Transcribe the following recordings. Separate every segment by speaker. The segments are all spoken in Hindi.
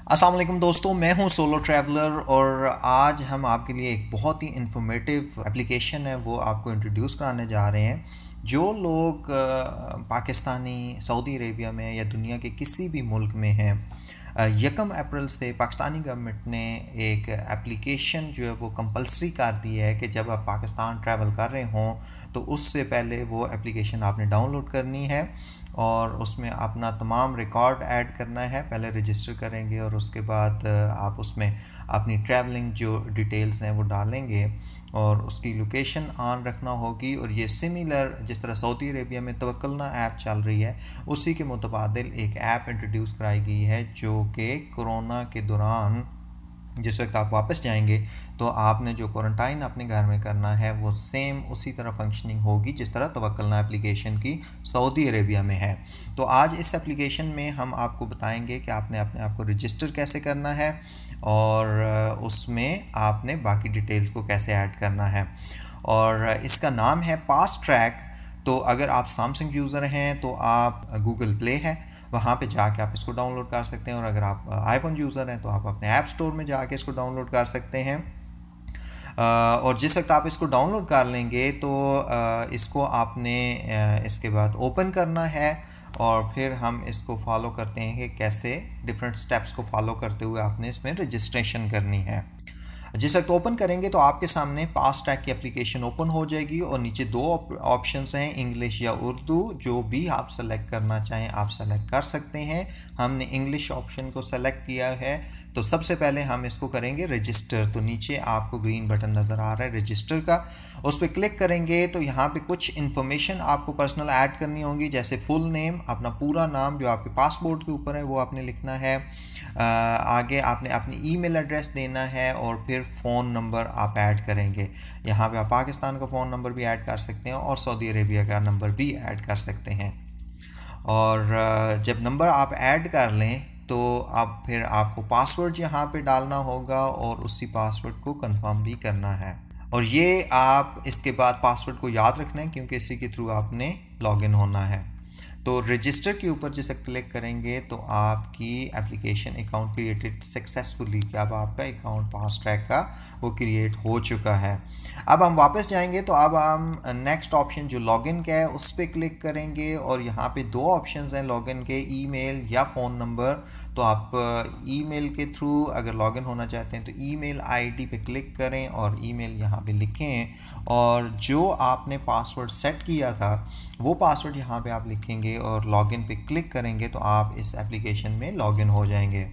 Speaker 1: अस्सलाम वालेकुम दोस्तों, मैं हूं सोलो ट्रैवलर और आज हम आपके लिए एक बहुत ही इन्फॉर्मेटिव एप्लीकेशन है वो आपको इंट्रोड्यूस कराने जा रहे हैं। जो लोग पाकिस्तानी सऊदी अरेबिया में या दुनिया के किसी भी मुल्क में हैं, 1 अप्रैल से पाकिस्तानी गवर्नमेंट ने एक एप्लीकेशन जो है वो कंपलसरी कर दी है कि जब आप पाकिस्तान ट्रैवल कर रहे हों तो उससे पहले वो एप्लीकेशन आपने डाउनलोड करनी है और उसमें अपना तमाम रिकॉर्ड ऐड करना है। पहले रजिस्टर करेंगे और उसके बाद आप उसमें अपनी ट्रैवलिंग जो डिटेल्स हैं वो डालेंगे और उसकी लोकेशन ऑन रखना होगी। और ये सिमिलर जिस तरह सऊदी अरेबिया में तवक्कलना ऐप चल रही है उसी के मुतबादिल एक ऐप इंट्रोड्यूस कराई गई है जो कि कोरोना के दौरान जिस वक्त आप वापस जाएंगे तो आपने जो क्वारंटाइन अपने घर में करना है वो सेम उसी तरह फंक्शनिंग होगी जिस तरह तवक्कलना एप्लीकेशन की सऊदी अरेबिया में है। तो आज इस एप्लीकेशन में हम आपको बताएंगे कि आपने अपने आप को रजिस्टर कैसे करना है और उसमें आपने बाकी डिटेल्स को कैसे ऐड करना है। और इसका नाम है फास्ट ट्रैक। तो अगर आप सैमसंग यूज़र हैं तो आप गूगल प्ले है वहाँ पे जाके आप इसको डाउनलोड कर सकते हैं, और अगर आप आईफोन यूज़र हैं तो आप अपने ऐप स्टोर में जाके इसको डाउनलोड कर सकते हैं। और जिस वक्त आप इसको डाउनलोड कर लेंगे तो इसको आपने इसके बाद ओपन करना है और फिर हम इसको फॉलो करते हैं कि कैसे डिफरेंट स्टेप्स को फॉलो करते हुए आपने इसमें रजिस्ट्रेशन करनी है। जिस वक्त ओपन करेंगे तो आपके सामने फास्ट ट्रैक की एप्लीकेशन ओपन हो जाएगी और नीचे दो ऑप्शंस हैं, इंग्लिश या उर्दू। जो भी आप सेलेक्ट करना चाहें आप सेलेक्ट कर सकते हैं। हमने इंग्लिश ऑप्शन को सेलेक्ट किया है तो सबसे पहले हम इसको करेंगे रजिस्टर। तो नीचे आपको ग्रीन बटन नज़र आ रहा है रजिस्टर का, उस पर क्लिक करेंगे तो यहाँ पे कुछ इन्फॉर्मेशन आपको पर्सनल ऐड करनी होगी, जैसे फुल नेम, अपना पूरा नाम जो आपके पासपोर्ट के ऊपर है वो आपने लिखना है। आगे आपने अपनी ईमेल एड्रेस देना है और फिर फ़ोन नंबर आप ऐड करेंगे। यहाँ पे आप पाकिस्तान का फ़ोन नंबर भी ऐड कर सकते हैं और सऊदी अरेबिया का नंबर भी ऐड कर सकते हैं। और जब नंबर आप ऐड कर लें तो अब फिर आपको पासवर्ड यहाँ पे डालना होगा और उसी पासवर्ड को कंफर्म भी करना है। और ये आप इसके बाद पासवर्ड को याद रखना है क्योंकि इसी के थ्रू आपने लॉगिन होना है। तो रजिस्टर के ऊपर जैसे क्लिक करेंगे तो आपकी एप्लीकेशन अकाउंट क्रिएटेड सक्सेसफुली, कि अब आपका अकाउंट फास्ट ट्रैक का वो क्रिएट हो चुका है। अब हम वापस जाएंगे तो अब हम नेक्स्ट ऑप्शन जो लॉगिन का है उस पर क्लिक करेंगे और यहाँ पे दो ऑप्शंस हैं लॉगिन के, ईमेल या फ़ोन नंबर। तो आप ईमेल के थ्रू अगर लॉगिन होना चाहते हैं तो ईमेल आईडी पे क्लिक करें और ईमेल यहाँ पे लिखें और जो आपने पासवर्ड सेट किया था वो पासवर्ड यहाँ पे आप लिखेंगे और लॉगिन पे क्लिक करेंगे तो आप इस एप्लीकेशन में लॉगिन हो जाएंगे।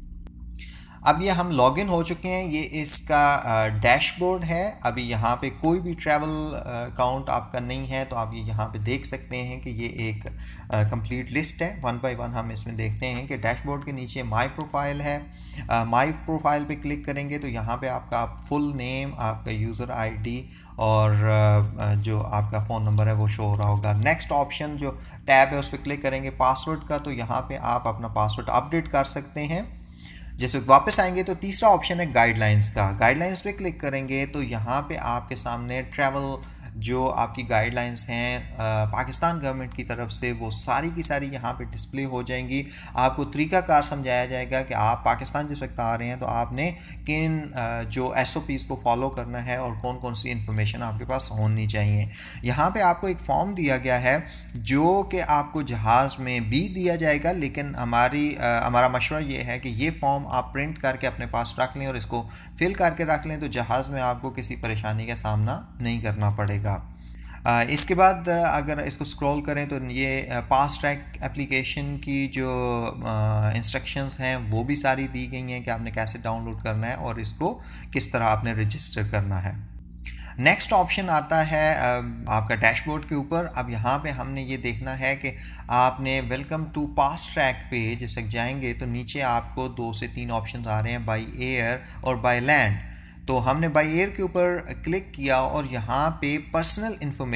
Speaker 1: अब ये हम लॉगिन हो चुके हैं, ये इसका डैशबोर्ड है। अभी यहाँ पे कोई भी ट्रैवल अकाउंट आपका नहीं है तो आप ये यहाँ पे देख सकते हैं कि ये एक कंप्लीट लिस्ट है। वन बाय वन हम इसमें देखते हैं कि डैशबोर्ड के नीचे माई प्रोफाइल है। माई प्रोफाइल पे क्लिक करेंगे तो यहाँ पे आपका फुल नेम, आपका यूज़र आईडी और जो आपका फ़ोन नंबर है वो शो हो रहा होगा। नेक्स्ट ऑप्शन जो टैब है उस पर क्लिक करेंगे पासवर्ड का, तो यहाँ पे आप अपना पासवर्ड अपडेट कर सकते हैं। जैसे वापस आएंगे तो तीसरा ऑप्शन है गाइडलाइंस का। गाइडलाइंस पे क्लिक करेंगे तो यहाँ पे आपके सामने ट्रैवल जो आपकी गाइडलाइंस हैं पाकिस्तान गवर्नमेंट की तरफ से वो सारी की सारी यहाँ पे डिस्प्ले हो जाएंगी। आपको तरीक़ाकार समझाया जाएगा कि आप पाकिस्तान जिस वक्त आ रहे हैं तो आपने किन जो SOPs को फॉलो करना है और कौन कौन सी इन्फॉर्मेशन आपके पास होनी चाहिए। यहाँ पे आपको एक फॉर्म दिया गया है जो कि आपको जहाज़ में भी दिया जाएगा, लेकिन हमारा मशवरा ये है कि ये फॉर्म आप प्रिंट करके अपने पास रख लें और इसको फिल करके रख लें तो जहाज़ में आपको किसी परेशानी का सामना नहीं करना पड़ेगा। इसके बाद अगर इसको स्क्रॉल करें तो ये फास्ट ट्रैक एप्लीकेशन की जो इंस्ट्रक्शंस हैं वो भी सारी दी गई हैं कि आपने कैसे डाउनलोड करना है और इसको किस तरह आपने रजिस्टर करना है। नेक्स्ट ऑप्शन आता है आपका डैशबोर्ड के ऊपर। अब यहाँ पे हमने ये देखना है कि आपने वेलकम टू फास्ट ट्रैक पे जैसे जाएंगे तो नीचे आपको 2 से 3 ऑप्शंस आ रहे हैं, बाय एयर और बाय लैंड। तो हमने बाय एयर के ऊपर क्लिक किया और यहाँ पे पर्सनल इन्फॉर्मेशन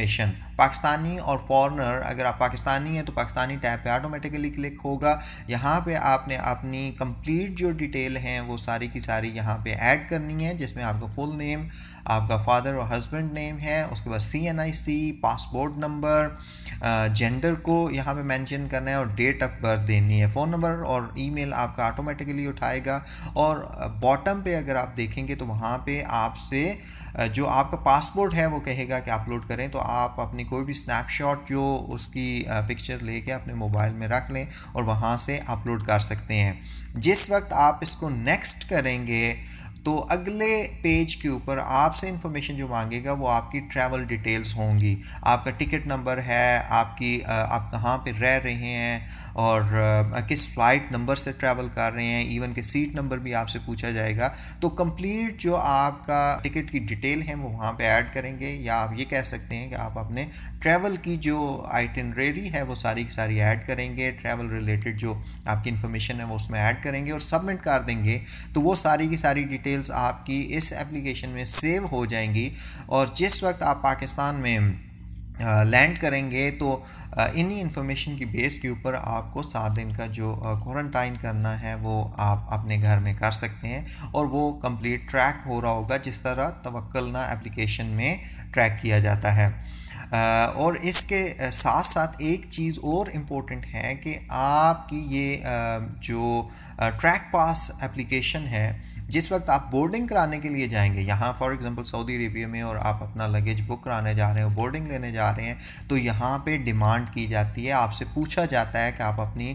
Speaker 1: पाकिस्तानी और फॉरेनर, अगर आप पाकिस्तानी हैं तो पाकिस्तानी टैब पे ऑटोमेटिकली क्लिक होगा। यहाँ पे आपने अपनी कंप्लीट जो डिटेल हैं वो सारी की सारी यहाँ पे ऐड करनी है, जिसमें आपका फुल नेम, आपका फादर और हस्बैंड नेम है, उसके बाद CNIC, पासपोर्ट नंबर, जेंडर को यहाँ पे मेंशन करना है और डेट ऑफ बर्थ देनी है। फ़ोन नंबर और ईमेल आपका ऑटोमेटिकली उठाएगा। और बॉटम पे अगर आप देखेंगे तो वहाँ पे आपसे जो आपका पासपोर्ट है वो कहेगा कि अपलोड करें, तो आप अपनी कोई भी स्नैपशॉट जो उसकी पिक्चर लेके अपने मोबाइल में रख लें और वहाँ से अपलोड कर सकते हैं। जिस वक्त आप इसको नेक्स्ट करेंगे तो अगले पेज के ऊपर आपसे इंफॉर्मेशन जो मांगेगा वो आपकी ट्रैवल डिटेल्स होंगी। आपका टिकट नंबर है, आप कहाँ पे रह रहे हैं और किस फ़्लाइट नंबर से ट्रैवल कर रहे हैं, इवन के सीट नंबर भी आपसे पूछा जाएगा। तो कंप्लीट जो आपका टिकट की डिटेल है वो वहाँ पे ऐड करेंगे, या आप ये कह सकते हैं कि आप अपने ट्रैवल की जो आइटिनरी है वो सारी की सारी ऐड करेंगे। ट्रैवल रिलेटेड जो आपकी इन्फॉर्मेशन है वो उसमें ऐड करेंगे और सबमिट कर देंगे, तो वो सारी की सारी डिटेल्स आपकी इस एप्लीकेशन में सेव हो जाएंगी। और जिस वक्त आप पाकिस्तान में लैंड करेंगे तो इन्हीं इन्फॉर्मेशन की बेस के ऊपर आपको 7 दिन का जो क्वारंटाइन करना है वो आप अपने घर में कर सकते हैं और वो कंप्लीट ट्रैक हो रहा होगा जिस तरह तवक्कलना एप्लीकेशन में ट्रैक किया जाता है। और इसके साथ साथ एक चीज़ और इम्पोर्टेंट है कि आपकी ये जो ट्रैक पास एप्लीकेशन है, जिस वक्त आप बोर्डिंग कराने के लिए जाएंगे यहाँ फॉर एग्जांपल सऊदी अरेबिया में, और आप अपना लगेज बुक कराने जा रहे हो, बोर्डिंग लेने जा रहे हैं, तो यहाँ पे डिमांड की जाती है, आपसे पूछा जाता है कि आप अपनी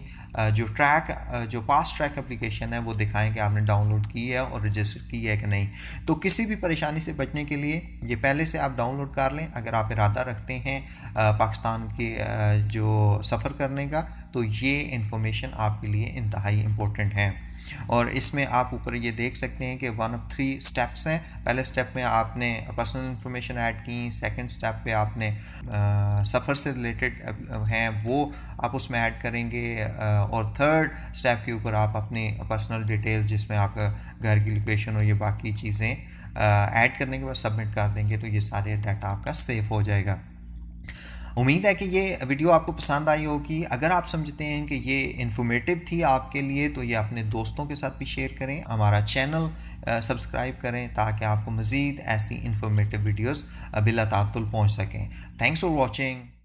Speaker 1: जो पास ट्रैक एप्लीकेशन है वो दिखाएं कि आपने डाउनलोड की है और रजिस्टर की है कि नहीं। तो किसी भी परेशानी से बचने के लिए ये पहले से आप डाउनलोड कर लें। अगर आप इरादा रखते हैं पाकिस्तान के जो सफ़र करने का, तो ये इन्फॉर्मेशन आपके लिए इंतहाई इम्पोर्टेंट है। और इसमें आप ऊपर ये देख सकते हैं कि 1 of 3 स्टेप्स हैं। पहले स्टेप में आपने पर्सनल इन्फॉर्मेशन ऐड की, सेकंड स्टेप पे आपने सफ़र से रिलेटेड हैं वो आप उसमें ऐड करेंगे, और थर्ड स्टेप के ऊपर आप अपनी पर्सनल डिटेल्स जिसमें आपका घर की लोकेशन और ये बाकी चीज़ें ऐड करने के बाद सबमिट कर देंगे, तो ये सारे डाटा आपका सेव हो जाएगा। उम्मीद है कि ये वीडियो आपको पसंद आई होगी। अगर आप समझते हैं कि ये इन्फॉर्मेटिव थी आपके लिए तो ये अपने दोस्तों के साथ भी शेयर करें, हमारा चैनल सब्सक्राइब करें ताकि आपको मज़ीद ऐसी इन्फॉर्मेटिव वीडियोस बिला तात्तुल पहुंच सकें। Thanks for watching.